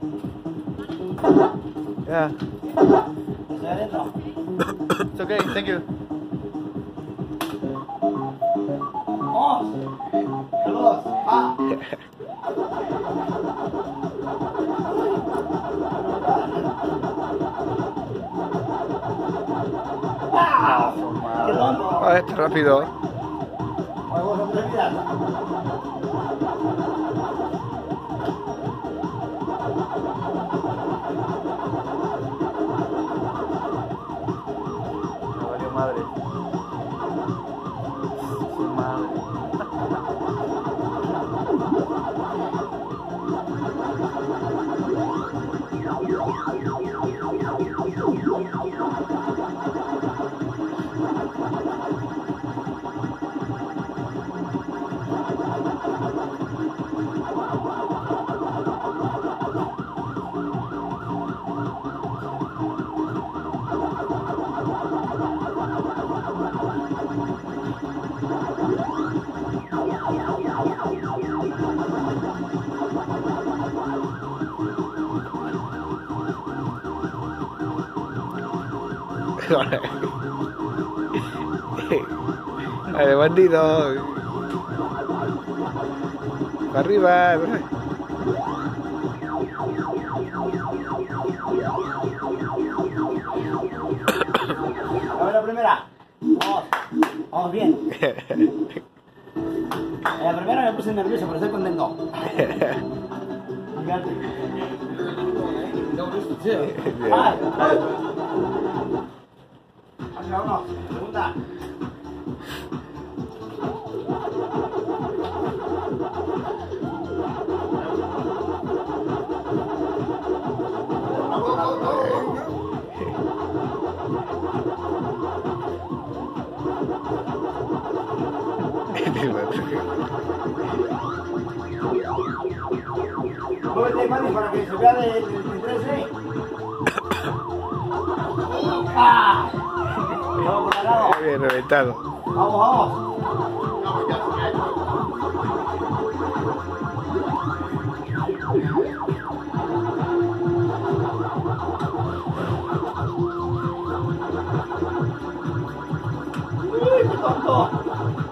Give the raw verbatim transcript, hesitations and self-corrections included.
Yeah. Estoy adentro. It's okay, thank you. ¡Vamos! ¡Saludos! ¡Ah! ¡Ah! ¡Qué tonto! Ah, está rápido. Vamos a tres vidas. Me valió madre. Su madre. Dale, bandido. Para arriba. A ver la primera. Vamos. Vamos bien. En la primera me puse nervioso, pero estoy contento. Fíjate. ¡Ay! ¡Ay! Hacia uno. Segunda. Muévete, Manny, para que se vea de, de, de trece. ¡Ah! Vamos por al lado. Bien reventado. Vamos, vamos. ¡Uy, qué tonto!